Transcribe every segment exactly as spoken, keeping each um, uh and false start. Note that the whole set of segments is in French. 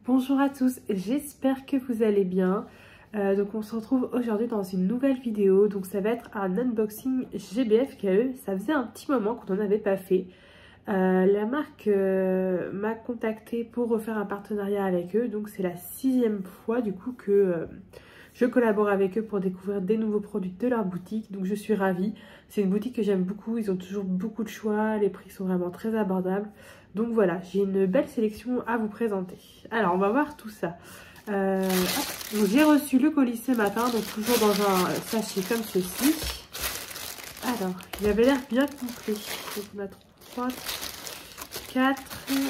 Bonjour à tous, j'espère que vous allez bien. Euh, donc on se retrouve aujourd'hui dans une nouvelle vidéo. Donc ça va être un unboxing G B F K E. Ça faisait un petit moment qu'on n'en avait pas fait. Euh, la marque euh, m'a contacté pour refaire un partenariat avec eux. Donc c'est la sixième fois du coup que euh, je collabore avec eux pour découvrir des nouveaux produits de leur boutique. Donc je suis ravie. C'est une boutique que j'aime beaucoup. Ils ont toujours beaucoup de choix. Les prix sont vraiment très abordables. Donc voilà, j'ai une belle sélection à vous présenter. Alors, on va voir tout ça. Euh, j'ai reçu le colis ce matin, donc toujours dans un sachet comme ceci. Alors, il avait l'air bien complet. Donc on a trois, quatre,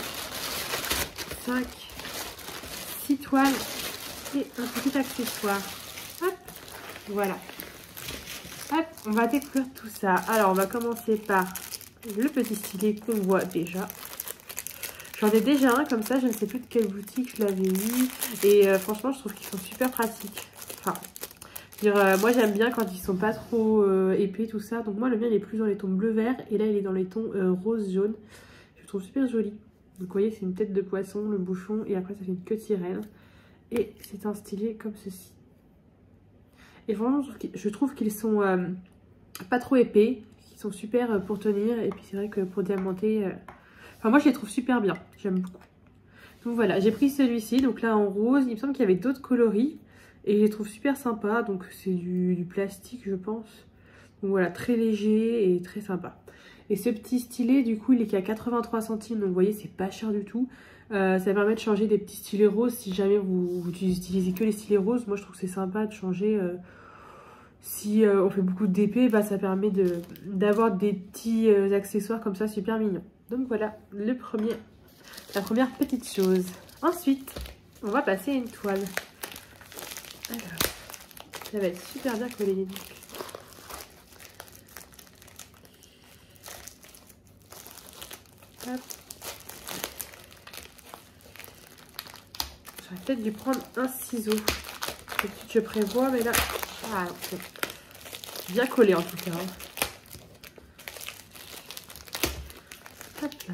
cinq, six toiles et un petit accessoire. Hop, voilà. Hop, on va découvrir tout ça. Alors, on va commencer par le petit stylet qu'on voit déjà. J'en ai déjà un comme ça, je ne sais plus de quelle boutique je l'avais eu. Et euh, franchement, je trouve qu'ils sont super pratiques. Enfin, dire, euh, moi j'aime bien quand ils sont pas trop euh, épais, tout ça. Donc moi, le mien, il est plus dans les tons bleu-vert. Et là, il est dans les tons euh, rose-jaune. Je le trouve super joli. Donc vous voyez, c'est une tête de poisson, le bouchon. Et après, ça fait une queue de sirène. Et c'est un stylet comme ceci. Et vraiment, je trouve qu'ils sont euh, pas trop épais. Ils sont super pour tenir. Et puis c'est vrai que pour diamanter... Euh, Enfin, moi, je les trouve super bien. J'aime beaucoup. Donc voilà, j'ai pris celui-ci. Donc là, en rose. Il me semble qu'il y avait d'autres coloris. Et je les trouve super sympas. Donc c'est du, du plastique, je pense. Donc voilà, très léger et très sympa. Et ce petit stylet, du coup, il est qu'à quatre-vingt-trois centimes. Donc vous voyez, c'est pas cher du tout. Euh, ça permet de changer des petits stylets roses. Si jamais vous, vous utilisez que les stylets roses, moi, je trouve que c'est sympa de changer... Euh, si euh, on fait beaucoup d'épais, bah, ça permet d'avoir de, des petits euh, accessoires comme ça, super mignons. Donc voilà, le premier, la première petite chose. Ensuite, on va passer à une toile. Alors, ça va être super bien collé les boucles. Hop. J'aurais peut-être dû prendre un ciseau. Peut-être je prévois, mais là... Ah, ok. Bien collé en tout cas. Hop là.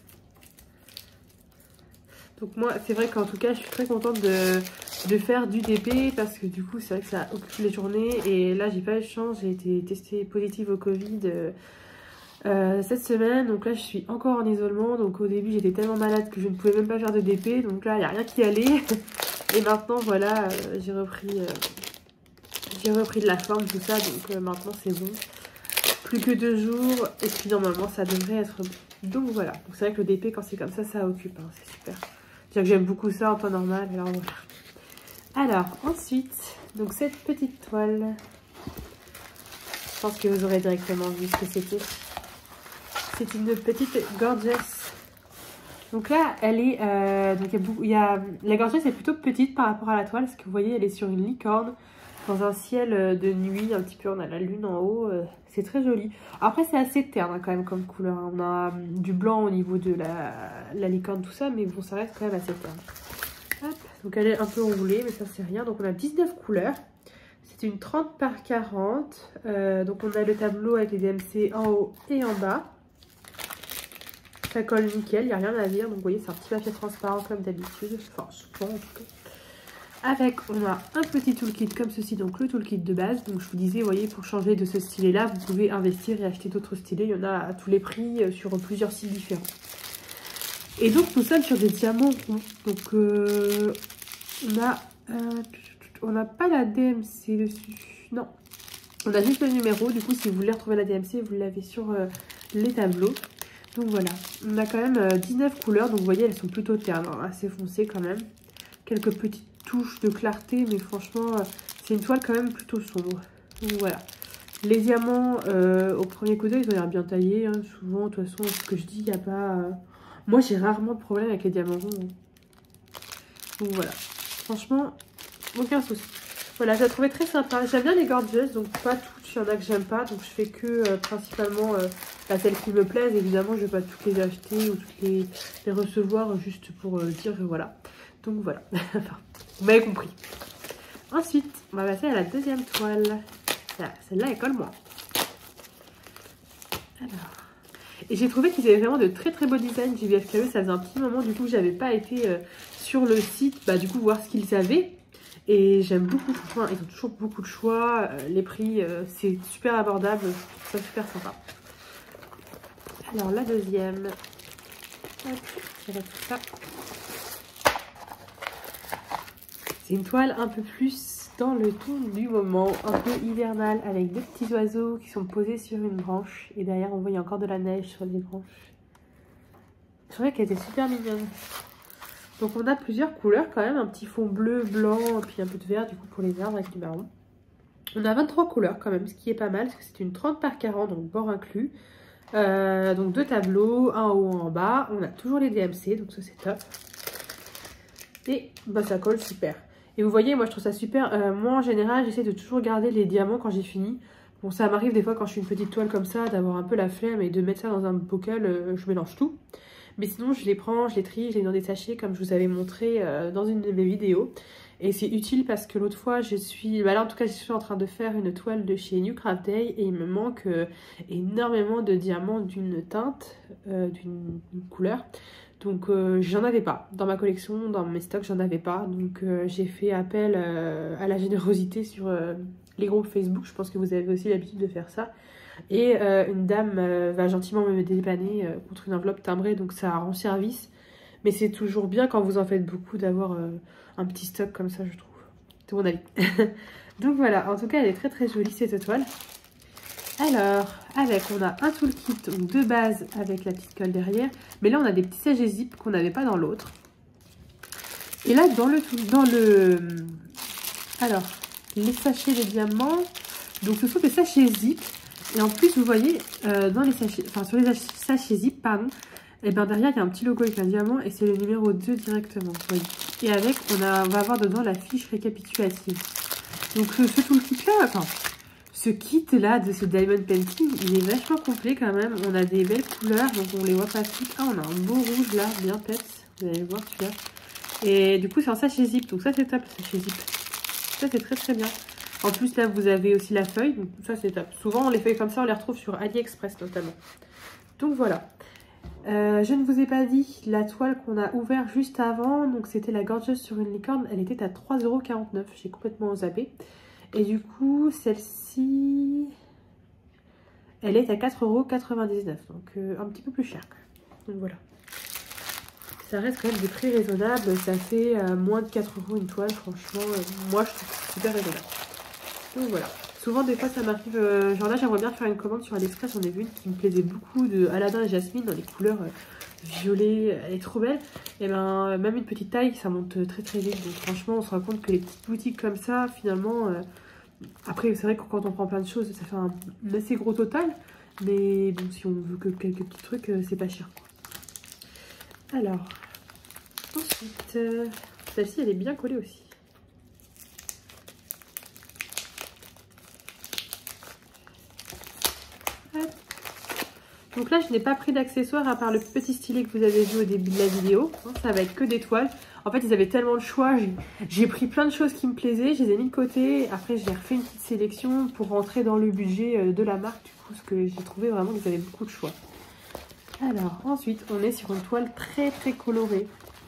Donc moi, c'est vrai qu'en tout cas, je suis très contente de, de faire du D P parce que du coup, c'est vrai que ça occupe les journées. Et là, j'ai pas eu de chance, j'ai été testée positive au Covid euh, euh, cette semaine. Donc là, je suis encore en isolement. Donc au début, j'étais tellement malade que je ne pouvais même pas faire de D P. Donc là, il n'y a rien qui allait. Et maintenant, voilà, euh, j'ai repris... Euh, J'ai repris de la forme, tout ça, donc euh, maintenant c'est bon. Plus que deux jours, et puis normalement ça devrait être bon. Donc voilà, donc c'est vrai que le D P quand c'est comme ça, ça occupe, hein, c'est super. C'est-à-dire que j'aime beaucoup ça en temps normal, alors voilà. Alors, ensuite, donc cette petite toile, je pense que vous aurez directement vu ce que c'était. C'est une petite gorgeous. Donc là, elle est, euh, donc il y a beaucoup, il y a, la gorgeous est plutôt petite par rapport à la toile, parce que vous voyez, elle est sur une licorne. Dans un ciel de nuit, un petit peu, on a la lune en haut, euh, c'est très joli. Après, c'est assez terne hein, quand même comme couleur. On a hum, du blanc au niveau de la, la licorne, tout ça, mais bon, ça reste quand même assez terne. Hop, donc elle est un peu enroulée, mais ça c'est rien. Donc on a dix-neuf couleurs. C'est une trente par quarante. Euh, donc on a le tableau avec les D M C en haut et en bas. Ça colle nickel, il n'y a rien à dire. Donc vous voyez, c'est un petit papier transparent comme d'habitude. Enfin, souvent en tout cas. Avec, on a un petit toolkit comme ceci, donc le toolkit de base. Donc je vous disais, vous voyez, pour changer de ce stylet-là, vous pouvez investir et acheter d'autres stylets. Il y en a à tous les prix sur plusieurs sites différents. Et donc nous sommes sur des diamants ronds. Donc euh, on a, euh, on n'a pas la D M C dessus. Non, on a juste le numéro. Du coup, si vous voulez retrouver la D M C, vous l'avez sur euh, les tableaux. Donc voilà, on a quand même euh, dix-neuf couleurs. Donc vous voyez, elles sont plutôt ternes, hein, assez foncées quand même. Quelques petites touche de clarté, mais franchement c'est une toile quand même plutôt sombre. Donc voilà, les diamants euh, au premier coup d'œil ils ont l'air bien taillés hein. Souvent de toute façon ce que je dis, il n'y a pas euh... moi j'ai rarement de problème avec les diamants ronds hein. Donc voilà, franchement aucun souci. Voilà, je la trouvais très sympa. J'aime bien les gorgeous, donc pas toutes, il y en a que j'aime pas, donc je fais que euh, principalement euh, bah, celles qui me plaisent. Évidemment je vais pas toutes les acheter ou toutes les, les recevoir juste pour euh, dire voilà. Donc voilà, enfin, vous m'avez compris. Ensuite, on va passer à la deuxième toile. Celle-là, elle colle moins. Alors. Et j'ai trouvé qu'ils avaient vraiment de très très beaux designs. J B F K E, ça faisait un petit moment du coup que j'avais pas été euh, sur le site, bah du coup voir ce qu'ils avaient. Et j'aime beaucoup, franchement, ils ont toujours beaucoup de choix. Euh, les prix, euh, c'est super abordable, je trouve ça super sympa. Alors la deuxième, hop, je vais tout ça. C'est une toile un peu plus dans le ton du moment, un peu hivernal, avec deux petits oiseaux qui sont posés sur une branche. Et derrière, on voit il y a encore de la neige sur les branches. Je trouvais qu'elle était super mignonne. Donc on a plusieurs couleurs quand même, un petit fond bleu, blanc, puis un peu de vert du coup pour les arbres avec du marron. On a vingt-trois couleurs quand même, ce qui est pas mal, parce que c'est une trente par quarante, donc bord inclus. Euh, donc deux tableaux, un en haut, un en bas. On a toujours les D M C, donc ça c'est top. Et bah, ça colle super. Et vous voyez, moi je trouve ça super. Euh, moi en général, j'essaie de toujours garder les diamants quand j'ai fini. Bon, ça m'arrive des fois quand je suis une petite toile comme ça, d'avoir un peu la flemme et de mettre ça dans un bocal, euh, je mélange tout. Mais sinon, je les prends, je les trie, je les mets dans des sachets comme je vous avais montré euh, dans une de mes vidéos. Et c'est utile parce que l'autre fois, je suis... Bah là, en tout cas, je suis en train de faire une toile de chez New Craft Day et il me manque euh, énormément de diamants d'une teinte, euh, d'une couleur. Donc, euh, j'en avais pas. Dans ma collection, dans mes stocks, j'en avais pas. Donc, euh, j'ai fait appel euh, à la générosité sur euh, les groupes Facebook. Je pense que vous avez aussi l'habitude de faire ça. Et euh, une dame euh, va gentiment me dépanner euh, contre une enveloppe timbrée, donc ça rend service. Mais c'est toujours bien quand vous en faites beaucoup d'avoir euh, un petit stock comme ça, je trouve. C'est mon avis. Donc voilà, en tout cas elle est très très jolie cette toile. Alors, avec, on a un toolkit donc de base avec la petite colle derrière. Mais là on a des petits sachets zip qu'on n'avait pas dans l'autre. Et là dans le... dans le alors, les sachets de diamants, donc ce sont des sachets zip. Et en plus, vous voyez, euh, dans les sachets, enfin sur les sachets zip, pardon, et ben derrière il y a un petit logo avec un diamant et c'est le numéro deux directement. Vous voyez. Et avec, on, a, on va avoir dedans la fiche récapitulative. Donc ce, ce toolkit là, enfin, ce kit là de ce diamond painting, il est vachement complet quand même. On a des belles couleurs, donc on les voit pas toutes. Ah, on a un beau rouge là, bien pète. Vous allez voir celui-là. Et du coup, c'est un sachet zip, donc ça c'est top, le sachet zip. Ça c'est très très bien. En plus, là, vous avez aussi la feuille. Donc, ça, c'est top. Souvent, les feuilles comme ça, on les retrouve sur AliExpress, notamment. Donc, voilà. Euh, je ne vous ai pas dit la toile qu'on a ouverte juste avant. Donc, c'était la Gorgeous sur une licorne. Elle était à trois euros quarante-neuf. J'ai complètement zappé. Et du coup, celle-ci, elle est à quatre euros quatre-vingt-dix-neuf. Donc, euh, un petit peu plus cher. Donc, voilà. Ça reste quand même des prix raisonnables. Ça fait euh, moins de quatre euros une toile. Franchement, euh, moi, je trouve que c'est super raisonnable. Donc voilà, souvent des fois ça m'arrive, euh, genre là j'aimerais bien faire une commande sur AliExpress, j'en ai vu une qui me plaisait beaucoup de Aladdin et Jasmine dans les couleurs euh, violet, elle est trop belle. Et ben même une petite taille ça monte très très vite, donc franchement on se rend compte que les petites boutiques comme ça finalement, euh, après c'est vrai que quand on prend plein de choses ça fait un, un assez gros total, mais bon si on veut que quelques petits trucs euh, c'est pas cher quoi. Alors, ensuite, euh, celle-ci elle est bien collée aussi. Donc là, je n'ai pas pris d'accessoires à part le petit stylet que vous avez vu au début de la vidéo. Ça va être que des toiles. En fait, ils avaient tellement de choix. J'ai pris plein de choses qui me plaisaient. Je les ai mis de côté. Après, j'ai refait une petite sélection pour rentrer dans le budget de la marque. Du coup, parce que j'ai trouvé vraiment qu'ils avaient beaucoup de choix. Alors, ensuite, on est sur une toile très, très colorée.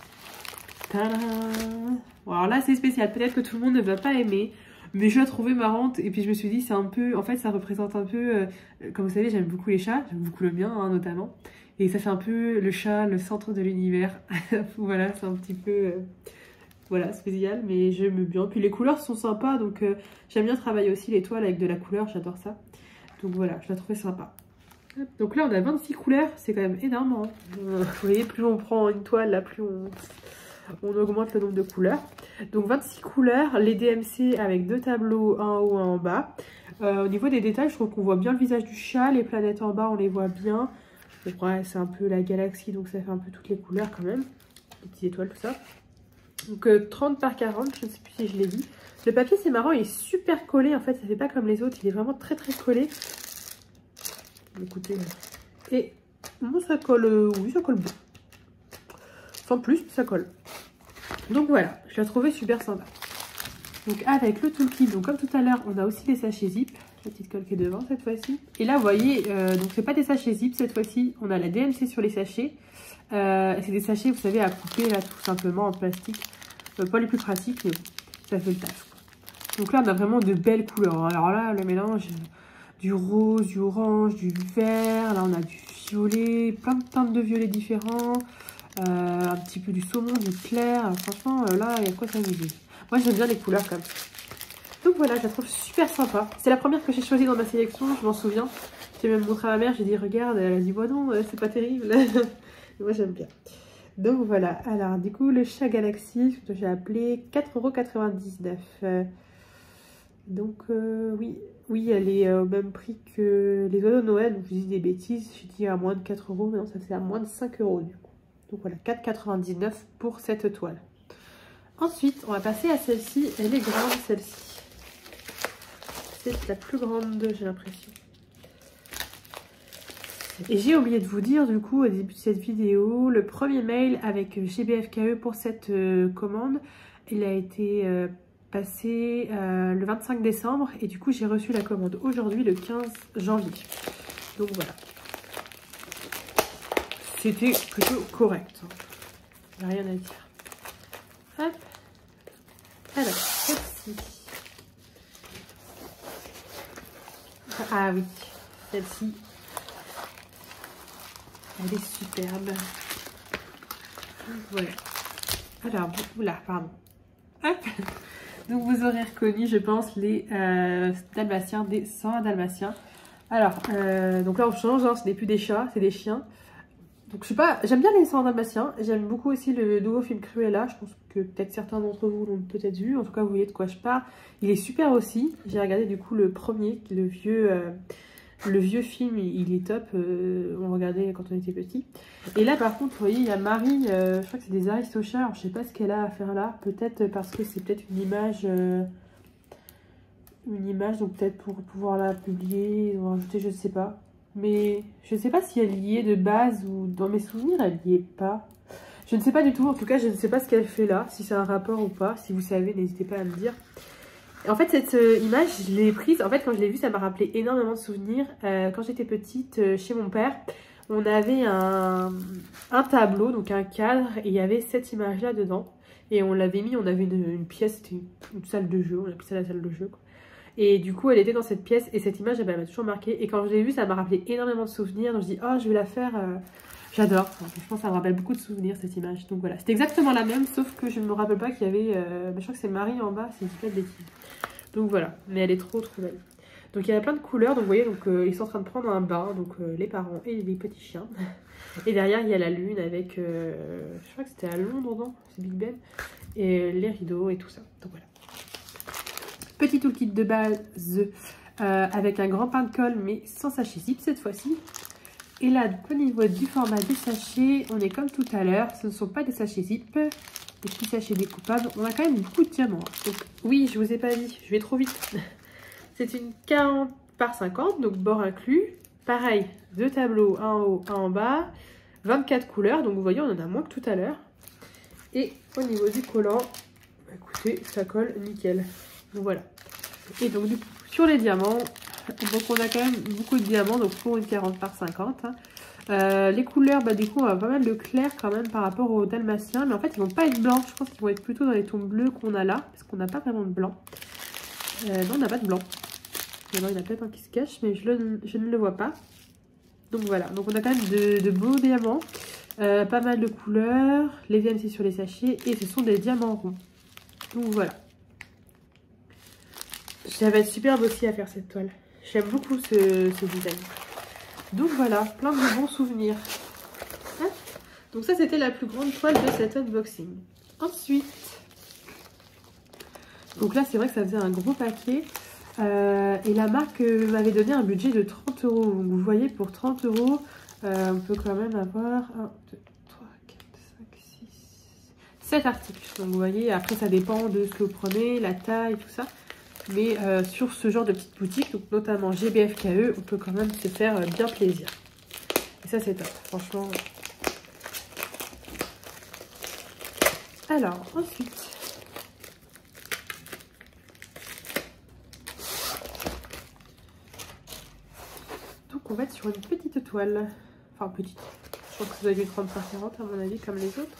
Tadam! Bon, alors là, c'est spécial. Peut-être que tout le monde ne va pas aimer. Mais je la trouvais marrante et puis je me suis dit c'est un peu, en fait ça représente un peu, euh, comme vous savez j'aime beaucoup les chats, j'aime beaucoup le mien hein, notamment. Et ça fait un peu le chat, le centre de l'univers. Voilà, c'est un petit peu, euh, voilà, spécial mais j'aime bien. Puis les couleurs sont sympas donc euh, j'aime bien travailler aussi les toiles avec de la couleur, j'adore ça. Donc voilà, je la trouvais sympa. Donc là on a vingt-six couleurs, c'est quand même énorme. Hein. Vous voyez, plus on prend une toile, là plus on... on augmente le nombre de couleurs. Donc vingt-six couleurs, les D M C avec deux tableaux, un en haut, un en bas. Euh, au niveau des détails, je trouve qu'on voit bien le visage du chat, les planètes en bas, on les voit bien. Donc ouais, c'est un peu la galaxie, donc ça fait un peu toutes les couleurs quand même. Les petites étoiles, tout ça. Donc euh, trente par quarante, je ne sais plus si je l'ai dit. Le papier, c'est marrant, il est super collé, en fait, ça fait pas comme les autres, il est vraiment très très collé. Écoutez, et bon, ça colle, euh, oui, ça colle bien. Sans plus, ça colle. Donc voilà, je la trouvais super sympa. Donc avec le toolkit, donc comme tout à l'heure, on a aussi les sachets zip. La petite colle qui est devant cette fois-ci. Et là, vous voyez, euh, donc c'est pas des sachets zip cette fois-ci. On a la D M C sur les sachets. Euh, c'est des sachets, vous savez, à couper là tout simplement en plastique. Euh, pas les plus pratiques, mais ça fait le taf. Donc là, on a vraiment de belles couleurs. Alors là, le mélange du rose, du orange, du vert. Là, on a du violet, plein de teintes de violet différents. Euh, un petit peu du saumon, du clair. Alors, franchement, euh, là, il y a quoi s'amuser. Moi, j'aime bien les couleurs comme ça. Donc voilà, je la trouve super sympa. C'est la première que j'ai choisie dans ma sélection, je m'en souviens. J'ai même montré à ma mère, j'ai dit regarde, elle a dit bon non, c'est pas terrible. Moi j'aime bien. Donc voilà, alors du coup le chat Galaxy, que j'ai appelé quatre euros quatre-vingt-dix-neuf. Euh, donc euh, oui, oui, elle est au même prix que les oiseaux de Noël, donc je dis des bêtises, j'ai dit à moins de quatre euros, mais non, ça fait à moins de cinq euros du coup. Donc voilà, quatre euros quatre-vingt-dix-neuf pour cette toile. Ensuite, on va passer à celle-ci, elle est grande celle-ci. C'est la plus grande, j'ai l'impression. Et j'ai oublié de vous dire, du coup, au début de cette vidéo, le premier mail avec G B F K E pour cette euh, commande, il a été euh, passé euh, le vingt-cinq décembre. Et du coup, j'ai reçu la commande aujourd'hui, le quinze janvier. Donc voilà. C'était plutôt correct. Il n'y a rien à dire. Hop. Alors, celle-ci. Ah oui, celle-ci, elle est superbe. Voilà. Alors, oula, pardon. Hop. Donc vous aurez reconnu, je pense, les euh, dalmatiens, des cent dalmatiens. Alors, euh, donc là on change, hein, ce n'est plus des chats, c'est des chiens. Donc je sais pas, j'aime bien les cent dalmatiens. J'aime beaucoup aussi le nouveau film Cruella. Je pense que peut-être certains d'entre vous l'ont peut-être vu. En tout cas, vous voyez de quoi je parle. Il est super aussi. J'ai regardé du coup le premier, le vieux, euh, le vieux film. Il est top. Euh, on regardait quand on était petit. Et là, par contre, vous voyez, il y a Marie. Euh, je crois que c'est des aristochats. Alors, je sais pas ce qu'elle a à faire là. Peut-être parce que c'est peut-être une image, euh, une image. Donc peut-être pour pouvoir la publier ou rajouter, je ne sais pas. Mais je ne sais pas si elle y est de base ou dans mes souvenirs, elle n'y est pas. Je ne sais pas du tout. En tout cas, je ne sais pas ce qu'elle fait là, si c'est un rapport ou pas. Si vous savez, n'hésitez pas à me dire. Et en fait, cette euh, image, je l'ai prise. En fait, quand je l'ai vue, ça m'a rappelé énormément de souvenirs. Euh, quand j'étais petite, euh, chez mon père, on avait un, un tableau, donc un cadre, et il y avait cette image-là dedans. Et on l'avait mis, on avait une, une pièce, c'était une, une salle de jeu. On appelait ça la salle de jeu, quoi. Et du coup, elle était dans cette pièce et cette image, elle m'a toujours marqué. Et quand je l'ai vue, ça m'a rappelé énormément de souvenirs. Donc je dis, oh, je vais la faire. Euh... J'adore. Enfin, je pense que ça me rappelle beaucoup de souvenirs, cette image. Donc voilà, c'était exactement la même, sauf que je ne me rappelle pas qu'il y avait... Euh... Je crois que c'est Marie en bas, c'est une pas de bêtises. Donc voilà, mais elle est trop, trop belle. Donc il y a plein de couleurs. Donc vous voyez, donc, euh, ils sont en train de prendre un bain. Donc euh, les parents et les petits chiens. Et derrière, il y a la lune avec... Euh... Je crois que c'était à Londres, non? C'est Big Ben. Et les rideaux et tout ça. Donc voilà. Petit toolkit de base euh, avec un grand pain de colle mais sans sachet zip cette fois-ci. Et là, donc, au niveau du format des sachets, on est comme tout à l'heure. Ce ne sont pas des sachets zip, des petits sachets découpables. On a quand même beaucoup de diamants. Donc oui, je vous ai pas dit, je vais trop vite. C'est une quarante par cinquante, donc bord inclus. Pareil, deux tableaux, un en haut, un en bas. vingt-quatre couleurs, donc vous voyez, on en a moins que tout à l'heure. Et au niveau du collant, écoutez, ça colle nickel. Donc voilà. Et donc du coup, sur les diamants, donc on a quand même beaucoup de diamants, donc pour une quarante par cinquante. Hein. Euh, les couleurs, bah du coup on a pas mal de clair quand même par rapport aux dalmatiens, mais en fait ils vont pas être blancs, je pense qu'ils vont être plutôt dans les tons bleus qu'on a là, parce qu'on n'a pas vraiment de blanc. Euh, non, on n'a pas de blanc. Il y en a peut-être un qui se cache, mais je, le, je ne le vois pas. Donc voilà, donc on a quand même de, de beaux diamants, euh, pas mal de couleurs, les D M C sur les sachets, et ce sont des diamants ronds. Donc voilà. Ça va être superbe aussi à faire cette toile. J'aime beaucoup ce, ce design. Donc voilà, plein de bons souvenirs. Hein, donc ça, c'était la plus grande toile de cet unboxing. Ensuite, donc là, c'est vrai que ça faisait un gros paquet. Euh, et la marque euh, m'avait donné un budget de trente euros. Donc vous voyez, pour trente euros, euh, on peut quand même avoir un, deux, trois, quatre, cinq, six, sept articles. Donc vous voyez, après ça dépend de ce que vous prenez, la taille, tout ça. Mais euh, sur ce genre de petite boutique, donc notamment G B F K E, on peut quand même se faire euh, bien plaisir. Et ça c'est top, franchement. Alors, ensuite... on va être sur une petite toile. Enfin petite. Je pense que ça doit être du trente par quarante à mon avis, comme les autres.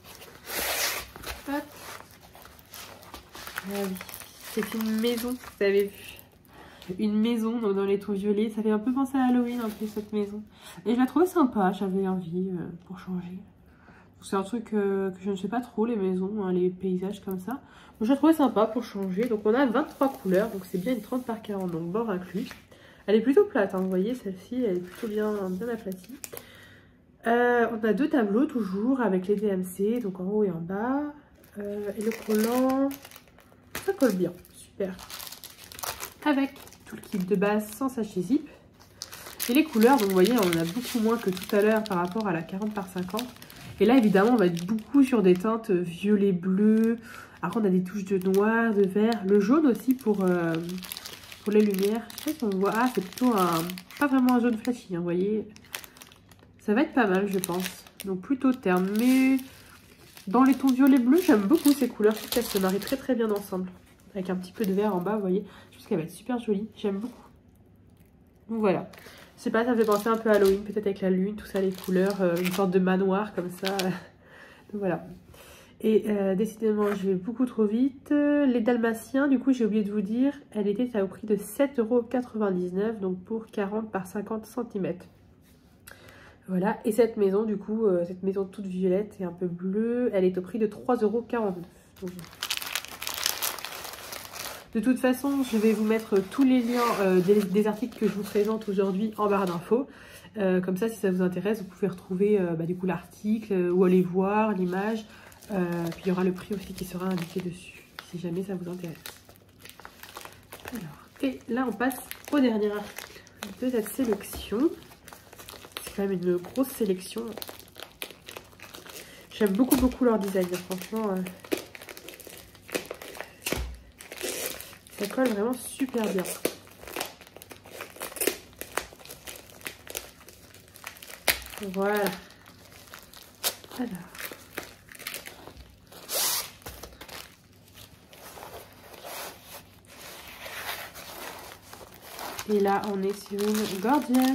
Hop. Ah oui. C'est une maison, vous avez vu. Une maison donc dans les tons violets. Ça fait un peu penser à Halloween un peu cette maison. Et je la trouvais sympa, j'avais envie euh, pour changer. C'est un truc euh, que je ne sais pas trop, les maisons, hein, les paysages comme ça. Donc je la trouvais sympa pour changer. Donc on a vingt-trois couleurs, donc c'est bien une trente par quarante, donc bord inclus. Elle est plutôt plate, hein, vous voyez, celle-ci, elle est plutôt bien, bien aplatie. Euh, on a deux tableaux toujours avec les D M C, donc en haut et en bas. Euh, et le collant, ça colle bien, super. Avec tout le kit de base sans sachet zip. Et les couleurs, donc vous voyez, on en a beaucoup moins que tout à l'heure par rapport à la quarante par cinquante. Et là, évidemment, on va être beaucoup sur des teintes violet, bleu. Après, on a des touches de noir, de vert. Le jaune aussi pour, euh, pour les lumières. Je sais pas si on voit. Ah, c'est plutôt un... pas vraiment un jaune flashy, hein, vous voyez. Ça va être pas mal, je pense. Donc, plutôt terne. Mais dans les tons violet bleu, j'aime beaucoup ces couleurs. Je trouve qu'elles se marient très très bien ensemble. Avec un petit peu de vert en bas, vous voyez. Je pense qu'elle va être super jolie. J'aime beaucoup. Donc, voilà. Je sais pas, ça me fait penser un peu à Halloween, peut-être avec la lune, tout ça, les couleurs, euh, une sorte de manoir comme ça. Donc voilà. Et euh, décidément, je vais beaucoup trop vite. Les dalmatiens, du coup, j'ai oublié de vous dire, elle était au prix de sept euros quatre-vingt-dix-neuf, donc pour quarante par cinquante centimètres. Voilà. Et cette maison, du coup, euh, cette maison toute violette et un peu bleue, elle est au prix de trois euros quarante-neuf. Donc, de toute façon, je vais vous mettre tous les liens euh, des, des articles que je vous présente aujourd'hui en barre d'infos. Euh, comme ça, si ça vous intéresse, vous pouvez retrouver euh, bah, du coup l'article euh, ou aller voir l'image. Euh, puis il y aura le prix aussi qui sera indiqué dessus, si jamais ça vous intéresse. Alors, et là, on passe au dernier article de cette sélection. C'est quand même une grosse sélection. J'aime beaucoup, beaucoup leur design, franchement. Euh... Ça colle vraiment super bien. Voilà. Alors. Et là, on est sur une Gorgeous.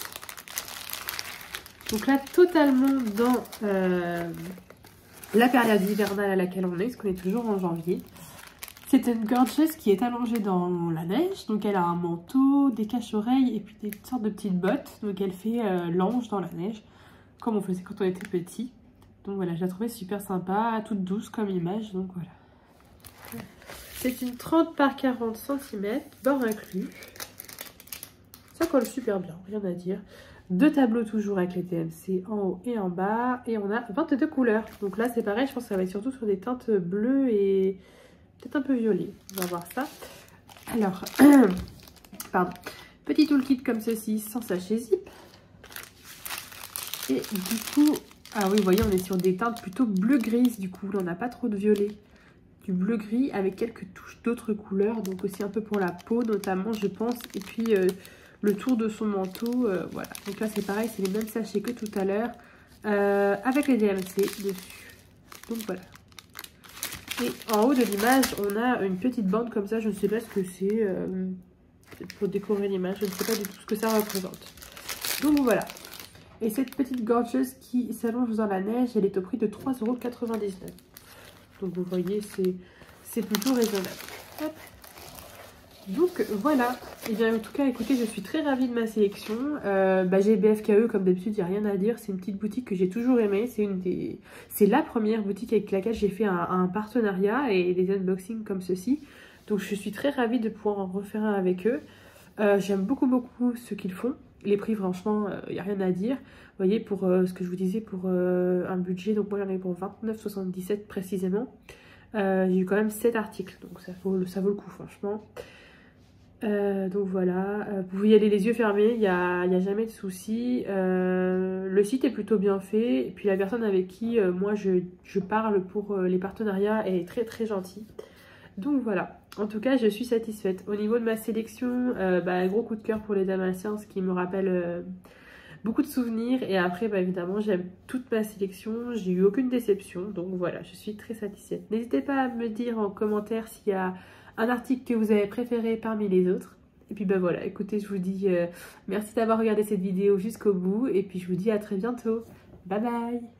Donc là, totalement dans euh, la période hivernale à laquelle on est, parce qu'on est toujours en janvier. C'est une Gorgeous qui est allongée dans la neige, donc elle a un manteau, des cache-oreilles et puis des sortes de petites bottes. Donc elle fait euh, l'ange dans la neige, comme on faisait quand on était petit. Donc voilà, je la trouvais super sympa, toute douce comme image, donc voilà. C'est une trente par quarante centimètres, bord inclus. Ça colle super bien, rien à dire. Deux tableaux toujours avec les D M C en haut et en bas. Et on a vingt-deux couleurs. Donc là c'est pareil, je pense que ça va être surtout sur des teintes bleues et... peut-être un peu violet, on va voir ça. Alors, pardon, petit toolkit comme ceci, sans sachet zip. Et du coup, ah oui, vous voyez, on est sur des teintes plutôt bleu-grise, du coup, là, on n'a pas trop de violet. Du bleu-gris avec quelques touches d'autres couleurs, donc aussi un peu pour la peau, notamment, je pense. Et puis, euh, le tour de son manteau, euh, voilà. Donc là, c'est pareil, c'est les mêmes sachets que tout à l'heure, euh, avec les D M C dessus. Donc voilà. Et en haut de l'image, on a une petite bande comme ça. Je ne sais pas ce que c'est. Euh, pour décorer l'image, je ne sais pas du tout ce que ça représente. Donc voilà. Et cette petite Gorgeous qui s'allonge dans la neige, elle est au prix de trois euros quatre-vingt-dix-neuf. Donc vous voyez, c'est plutôt raisonnable. Hop. Donc voilà. Et bien en tout cas, écoutez, je suis très ravie de ma sélection. Euh, bah, j'ai B F K E comme d'habitude, il n'y a rien à dire. C'est une petite boutique que j'ai toujours aimée. C'est une des, c'est la première boutique avec laquelle j'ai fait un, un partenariat et des unboxings comme ceci. Donc je suis très ravie de pouvoir en refaire un avec eux. Euh, J'aime beaucoup beaucoup ce qu'ils font. Les prix, franchement, il euh, n'y a rien à dire. Vous voyez, pour euh, ce que je vous disais, pour euh, un budget, donc moi j'en ai pour vingt-neuf soixante-dix-sept précisément. Euh, j'ai eu quand même sept articles, donc ça vaut, ça vaut le coup, franchement. Euh, donc voilà, euh, vous pouvez y aller les yeux fermés, il n'y a, y a jamais de souci. Euh, le site est plutôt bien fait, et puis la personne avec qui euh, moi je, je parle pour euh, les partenariats est très très gentille. Donc voilà, en tout cas je suis satisfaite. Au niveau de ma sélection, euh, bah, gros coup de cœur pour les Dalmatiens, ce qui me rappelle euh, beaucoup de souvenirs. Et après bah, évidemment j'aime toute ma sélection, j'ai eu aucune déception, donc voilà, je suis très satisfaite. N'hésitez pas à me dire en commentaire s'il y a un article que vous avez préféré parmi les autres. Et puis bah voilà, écoutez, je vous dis euh, merci d'avoir regardé cette vidéo jusqu'au bout et puis je vous dis à très bientôt. Bye bye.